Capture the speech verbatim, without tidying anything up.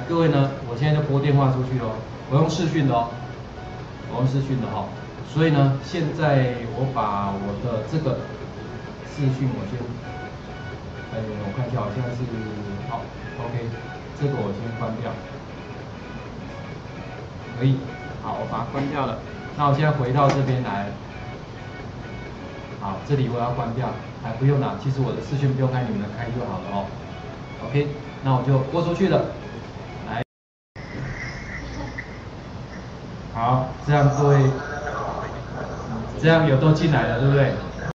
各位呢，我现在就拨电话出去哦，我用视讯的哦，我用视讯的哈、哦。所以呢，现在我把我的这个视讯我先，哎，我看一下，好像是好 ，OK， 这个我先关掉，可以，好，我把它关掉了。那我现在回到这边来。 好，这里我要关掉，还不用啦。其实我的视讯不用开，你们开就好了哦。OK， 那我就播出去了。来，好，这样各位，这样有都进来了，对不对？